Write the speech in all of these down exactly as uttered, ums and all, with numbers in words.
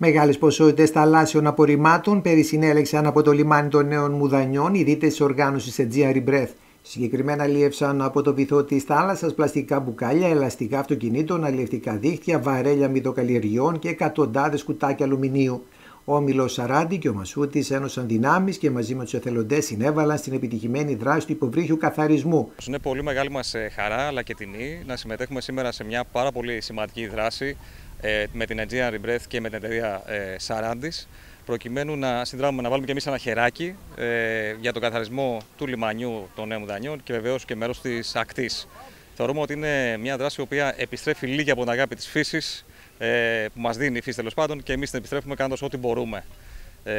Μεγάλες ποσότητες θαλάσσιων απορριμμάτων πέρυσι συνέλεξαν από το λιμάνι των Νέων Μουδανιών οι δίτες της οργάνωσης Aegean Rebirth. Συγκεκριμένα αλλιεύσαν από το βυθό της θάλασσας πλαστικά μπουκάλια, ελαστικά αυτοκινήτων, αλλιευτικά δίχτυα, βαρέλια μυδοκαλλιεργειών και εκατοντάδες κουτάκια αλουμινίου. Ο Όμιλος Σαράντη και ο Μασούτης ένωσαν δυνάμεις και μαζί με τους εθελοντές συνέβαλαν στην επιτυχημένη δράση του υποβρύχιου καθαρισμού. Είναι πολύ μεγάλη μας χαρά αλλά και τιμή να συμμετέχουμε σήμερα σε μια πάρα πολύ σημαντική δράση με την Aegean Rebirth και με την εταιρεία Σαράντης, προκειμένου να συνδράμουμε, να βάλουμε και εμείς ένα χεράκι ε, για τον καθαρισμό του λιμανιού των Νέων Μουδανιών και βεβαίως και μέρος της ακτής. Θεωρούμε ότι είναι μια δράση η οποία επιστρέφει λίγη από την αγάπη της φύσης, ε, που μας δίνει η φύση τέλος πάντων, και εμείς την επιστρέφουμε κάνοντας ό,τι μπορούμε. Ε,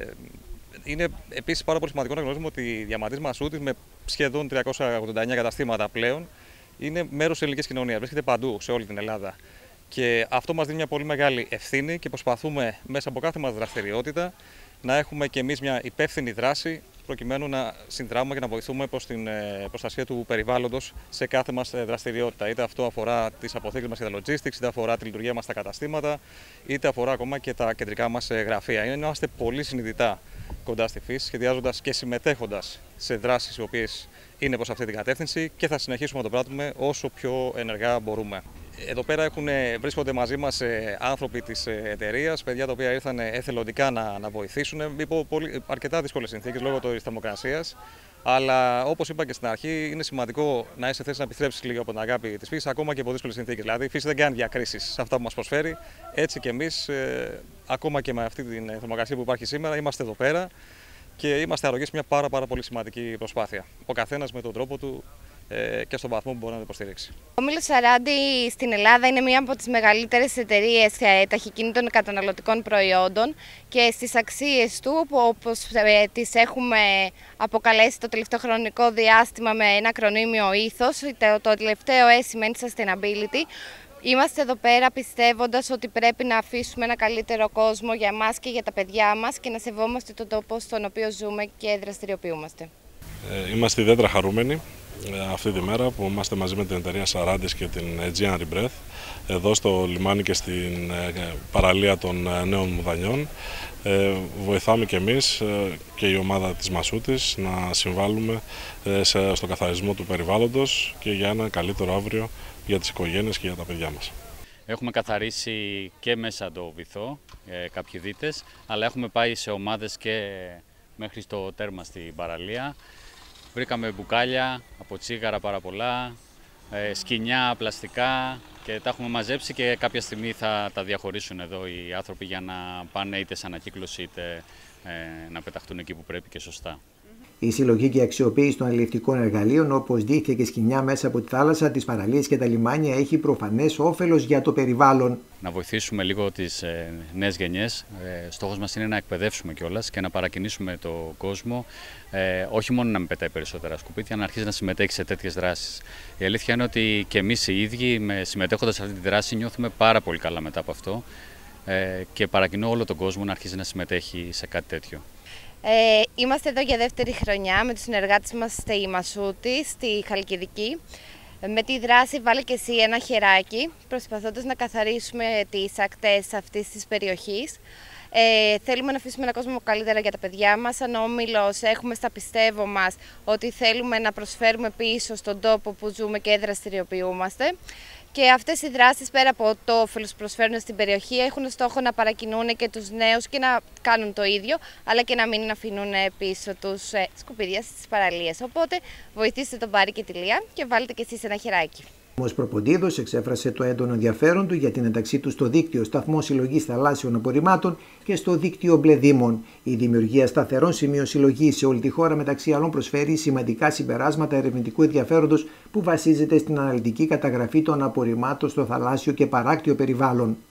είναι επίσης πάρα πολύ σημαντικό να γνωρίζουμε ότι η Διαμαντής Μασούτης, με σχεδόν τριακόσια ογδόντα εννέα καταστήματα πλέον, είναι μέρος της ελληνικής κοινωνίας, βρίσκεται παντού σε όλη την Ελλάδα. Και αυτό μας δίνει μια πολύ μεγάλη ευθύνη και προσπαθούμε μέσα από κάθε μας δραστηριότητα να έχουμε και εμείς μια υπεύθυνη δράση, προκειμένου να συνδράμουμε και να βοηθούμε προς την προστασία του περιβάλλοντος σε κάθε μας δραστηριότητα. Είτε αυτό αφορά τις αποθήκες μας και τα logistics, είτε αφορά τη λειτουργία μας στα καταστήματα, είτε αφορά ακόμα και τα κεντρικά μας γραφεία. Είμαστε πολύ συνειδητά κοντά στη φύση, σχεδιάζοντας και συμμετέχοντας σε δράσεις οι οποίες είναι προς αυτή την κατεύθυνση, και θα συνεχίσουμε να το πράττουμε όσο πιο ενεργά μπορούμε. Εδώ πέρα έχουν, βρίσκονται μαζί μας άνθρωποι της εταιρείας, παιδιά τα οποία ήρθαν εθελοντικά να, να βοηθήσουν υπό πολύ, αρκετά δύσκολες συνθήκες λόγω της θερμοκρασίας. Αλλά όπως είπα και στην αρχή, είναι σημαντικό να είσαι θέση να επιστρέψεις λίγο από την αγάπη της φύσης, ακόμα και από δύσκολες συνθήκες. Δηλαδή, η φύση δεν κάνει διακρίσεις σε αυτά που μας προσφέρει. Έτσι και εμείς, ε, ακόμα και με αυτή την θερμοκρασία που υπάρχει σήμερα, είμαστε εδώ πέρα και είμαστε αρρωγοί σε μια πάρα, πάρα πολύ σημαντική προσπάθεια. Ο καθένας με τον τρόπο του και στον βαθμό που μπορεί να το υποστηρίξει. Ο Όμιλος Σαράντη στην Ελλάδα είναι μία από τις μεγαλύτερες εταιρείες ταχυκίνητων καταναλωτικών προϊόντων και στις αξίες του, όπως τις έχουμε αποκαλέσει το τελευταίο χρονικό διάστημα με ένα ακρονίμιο ήθος, το τελευταίο S σημαίνει sustainability. Είμαστε εδώ πέρα πιστεύοντας ότι πρέπει να αφήσουμε ένα καλύτερο κόσμο για εμάς και για τα παιδιά μας και να σεβόμαστε τον τόπο στον οποίο ζούμε και δραστηριοποιούμαστε. Ε, είμαστε ιδιαίτερα χαρούμενοι αυτή τη μέρα που είμαστε μαζί με την εταιρεία Σαράντης και την Aegean Rebirth εδώ στο λιμάνι και στην παραλία των Νέων Μουδανιών. Ε, βοηθάμε και εμείς και η ομάδα της Μασούτης να συμβάλλουμε στο καθαρισμό του περιβάλλοντος και για ένα καλύτερο αύριο για τις οικογένειες και για τα παιδιά μας. Έχουμε καθαρίσει και μέσα το βυθό ε, κάποιοι δίτες, αλλά έχουμε πάει σε ομάδες και μέχρι στο τέρμα στην παραλία. Βρήκαμε μπουκάλια από τσίγαρα πάρα πολλά, ε, σκοινιά, πλαστικά, και τα έχουμε μαζέψει και κάποια στιγμή θα τα διαχωρίσουν εδώ οι άνθρωποι για να πάνε είτε σε ανακύκλωση είτε ε, να πεταχτούν εκεί που πρέπει και σωστά. Η συλλογή και αξιοποίηση των αλλιευτικών εργαλείων όπως δίχτυα και σκοινιά μέσα από τη θάλασσα, τις παραλίες και τα λιμάνια έχει προφανές όφελος για το περιβάλλον. Να βοηθήσουμε λίγο τις ε, νέες γενιές. Ε, στόχος μας είναι να εκπαιδεύσουμε κιόλας και να παρακινήσουμε τον κόσμο, ε, όχι μόνο να μην πετάει περισσότερα σκουπίδια, να αρχίσει να συμμετέχει σε τέτοιες δράσεις. Η αλήθεια είναι ότι και εμείς οι ίδιοι, με, συμμετέχοντας σε αυτή τη δράση, νιώθουμε πάρα πολύ καλά μετά από αυτό ε, και παρακινώ όλο τον κόσμο να αρχίσει να συμμετέχει σε κάτι τέτοιο. Ε, είμαστε εδώ για δεύτερη χρονιά με τους συνεργάτες μας στη Μασούτη, στη Χαλκιδική. Με τη δράση «Βάλε και εσύ ένα χεράκι», προσπαθώντας να καθαρίσουμε τις ακτές αυτής της περιοχής. Ε, θέλουμε να αφήσουμε ένα κόσμο καλύτερα για τα παιδιά μας. Σαν Όμιλος έχουμε στα πιστεύω μας ότι θέλουμε να προσφέρουμε πίσω στον τόπο που ζούμε και δραστηριοποιούμαστε. Και αυτές οι δράσεις, πέρα από το όφελος που προσφέρουν στην περιοχή, έχουν στόχο να παρακινούν και τους νέους και να κάνουν το ίδιο, αλλά και να μην αφήνουν πίσω τους σκουπίδια στις παραλίες. Οπότε βοηθήστε τον Πάρη και τη Λία και βάλτε και εσείς ένα χεράκι. Ο Προποντίδος εξέφρασε το έντονο ενδιαφέρον του για την ένταξή του στο δίκτυο Σταθμό Συλλογής Θαλάσσιων Απορριμμάτων και στο δίκτυο Μπλε Δήμων. Η δημιουργία σταθερών σημείων συλλογής σε όλη τη χώρα, μεταξύ άλλων, προσφέρει σημαντικά συμπεράσματα ερευνητικού ενδιαφέροντος που βασίζεται στην αναλυτική καταγραφή των απορριμμάτων στο θαλάσσιο και παράκτιο περιβάλλον.